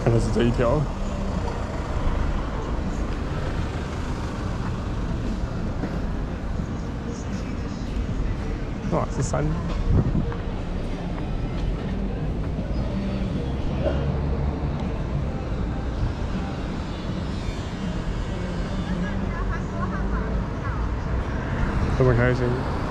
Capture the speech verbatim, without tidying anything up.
看来是这一条。哇，是山。这么开心。